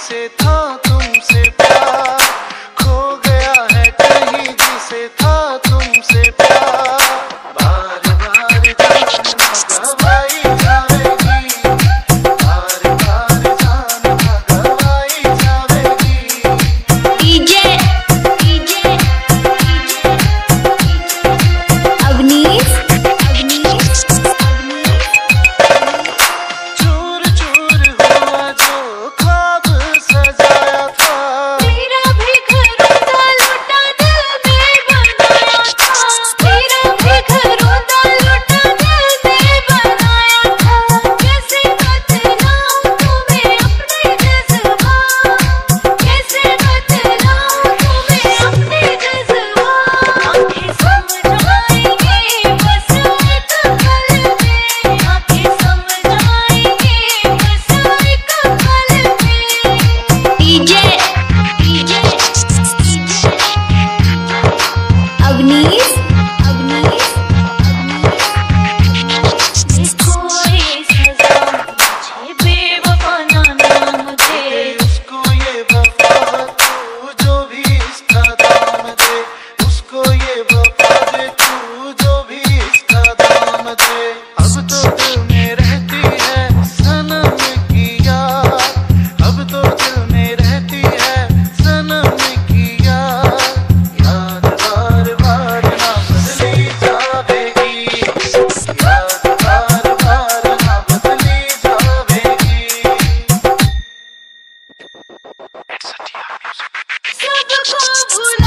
जिसे था तुमसे प्यार, खो गया है कहीं जिसे था तुमसे प्यार। बार बार जान भगवाई जावेगी, बार बार जान भगवाई जावेगी। डीजे डीजे अवनीश चूर चूर हुआ जो ख्वाब सजाया था, तेरा भी घरों लुटा दिल में बनाया था, तेरा भी घरों लुटा दिल में बनाया था। कैसे बतलाऊं तुम्हें अपने जज्बात, कैसे बतलाऊं तुम्हें अपने जज्बात। आंखें समझ आएंगे बस एक पल में, आंखें समझ आएंगे बस एक पल में। डीजे डीजे अवनीश देखो ये सजा मुझे बेवफा ना नाम दे, उसको ये वफा तू जो भी इसका दाम दे, उसको ये वफा दे तू जो भी इसका दाम दे। अब तो दिल में रहती है सनम की याद, अब तो दिल में रहती है सनम की याद। याद बार बार ना बदली जावेगी, याद बार बार ना बदली जावेगी। सबको भूल